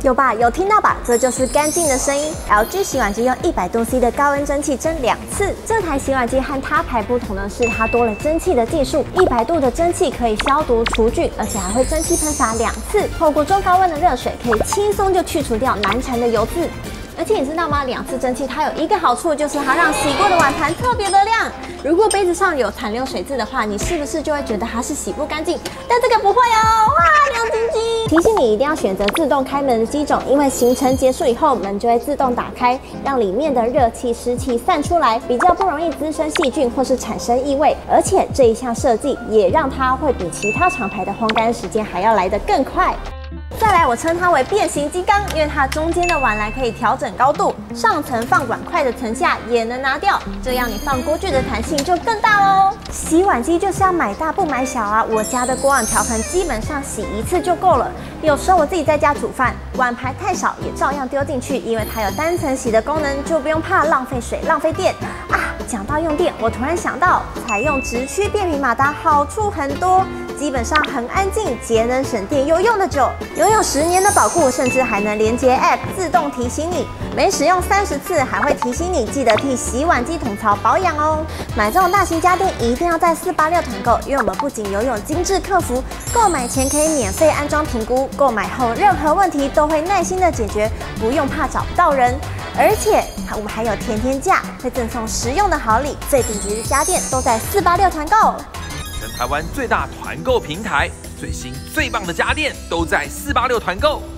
有吧？有听到吧？这就是干净的声音。LG 洗碗机用100度C 的高温蒸汽蒸2次。这台洗碗机和他牌不同的是，它多了蒸汽的技术。100度的蒸汽可以消毒除菌，而且还会蒸汽喷洒2次。透过中高温的热水，可以轻松就去除掉难缠的油渍。而且你知道吗？2次蒸汽它有一个好处，就是它让洗过的碗盘特别的亮。如果杯子上有残留水渍的话，你是不是就会觉得它是洗不干净？但这个不会哦，哇，亮晶晶！提醒你一定要选择自动开门的机种，因为行程结束以后，门就会自动打开，让里面的热气、湿气散出来，比较不容易滋生细菌或是产生异味。而且这一项设计也让它会比其他厂牌的烘干时间还要来得更快。再来，我称它为变形金刚，因为它中间的碗篮可以调整高度，上层放碗筷的层下也能拿掉，这样你放锅具的弹性就更大喽。洗碗机就是要买大不买小啊！我家的锅碗瓢盆基本上洗1次就够了。有时候我自己在家煮饭，碗盘太少也照样丢进去，因为它有单层洗的功能，就不用怕浪费水、浪费电啊。讲到用电，我突然想到，采用直驱变频马达好处很多。基本上很安静、节能省电又用得久，拥有10年的保护，甚至还能连接 App 自动提醒你，每使用30次还会提醒你记得替洗碗机桶槽保养哦。买这种大型家电一定要在486团购，因为我们不仅拥有精致客服，购买前可以免费安装评估，购买后任何问题都会耐心的解决，不用怕找不到人。而且我们还有天价，会赠送实用的好礼，最顶级的家电都在486团购。 全台湾最大团购平台，最新最棒的家电都在486团购。